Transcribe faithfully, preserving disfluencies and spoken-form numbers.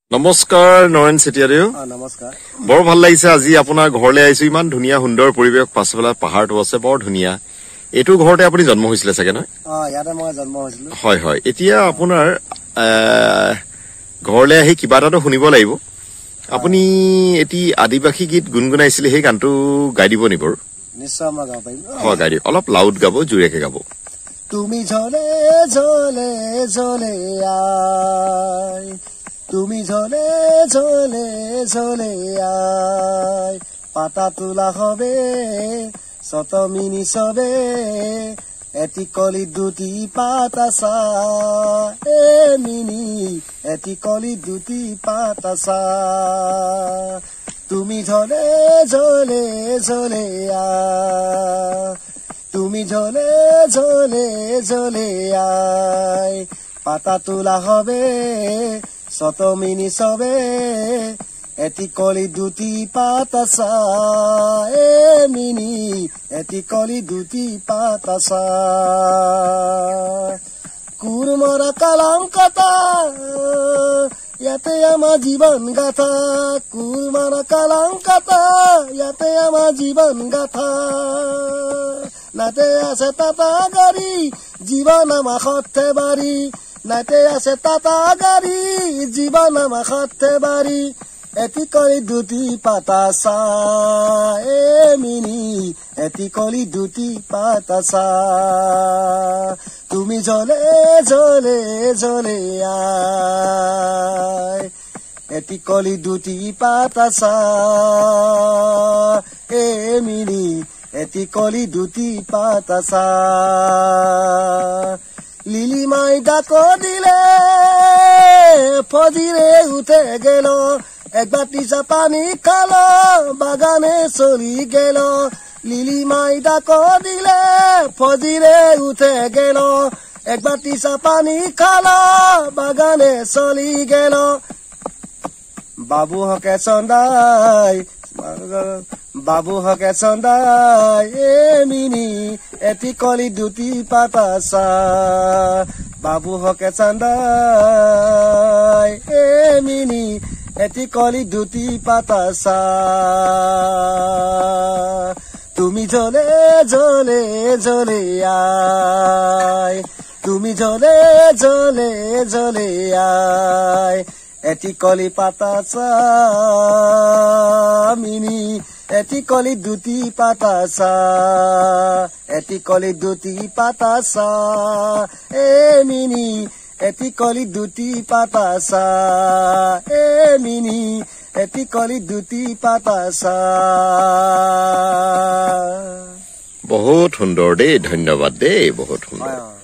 নমস্কাৰ নৰেন চেতিয়াদেউ নমস্কাৰ বৰ ভাল লাগিছে আজি আপোনাৰ ঘৰলৈ আহিছো ইমান ধুনীয়া সুন্দৰ পৰিবেশ পাছফালে পাহাৰটো আছে বৰ ধুনীয়া এটো ঘৰতে আপুনি জন্ম হৈছিল চাগে নহয় অ ইয়াতে মই জন্ম হৈছিল হয় হয় এতিয়া আপোনাৰ ঘৰলৈ আহি কিবা এটাটো শুনিব লাগিব আপুনি এটি আদিবাসী গীত গুনগুনাইছিল সেই গানটো গাই দিব নি বাৰু নিশ্চয় মই গাব পাৰিম হয় গাই দিব অলপ লাউড গাব জুৰেকে গাব তুমি ঝলে ঝলে ঝলে আই তুমি ঝলে ঝলে ঝলে আই পাতা তোলা হবে শত মিনি সবে এটি কলি দুটি পাতা সা এ মিনি এটি কলি দুটি পাতা সা তুমি ঝলে ঝলে ঝলে আই তুমি ঝলে ঝলে ঝলে আই পাতা তোলা হবে শত মিনি সবে এটি কলি দুটি পাতা সা এ মিনি এটি কলি দুটি পাতা সা কুরমরা কালাম কথা ইয়াতে আমার জীবন গাথা কুরমরা কালাম কথা ইয়াতে আমার জীবন গাথা নাতে আছে টাটা গাড়ি জীবন আমার সত্যে বাড়ি নাতে আছে টাটা গাড়ি জীবন আমার সত্যে বাড়ি এটি কলি দুটি পাতা সা এ মিনি এটি কলি দুটি পাতা সা তুমি ঝলে ঝলে ঝলে আই এটি কলি দুটি পাতা সা এ মিনি এটি কলি দুটি পাতা সা লিলি মাই ডাকো দিলে ফজিরে উঠে গেল এক বাটি চা পানি খালো বাগানে চলি গেল লিলি মাই ডাকো দিলে ফজিরে উঠে গেল এক বাটি চা পানি খালো বাগানে চলি গেল বাবু হকে চন্দাই বাবু হকে চন্দাই এ মিনি এটি কলি দুটি পাতা সা বাবু হকে চন্দাই এ মিনি এটি কলি দুটি পাতা সা তুমি ঝলে ঝলে ঝলে আই তুমি ঝলে ঝলে ঝলে আই এটি কলি পাতা সা মিনি এটি কলি দুটি পাতা সা এটি কলি দুটি পাতা সা এ মিনি এটি কলি দুটি পাতা সা এ মিনি এটি কলি দুটি পাতা সা বহুত সুন্দৰ দেই ধন্যবাদ দেই বহুত সুন্দৰ